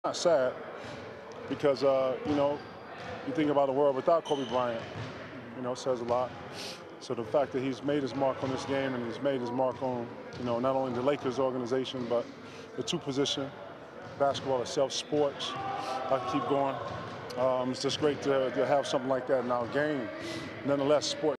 Not sad because, you think about a world without Kobe Bryant, it says a lot. So the fact that he's made his mark on this game and he's made his mark on, not only the Lakers organization, but the two-position, basketball itself, sports, I can keep going. It's just great to have something like that in our game. Nonetheless, sports.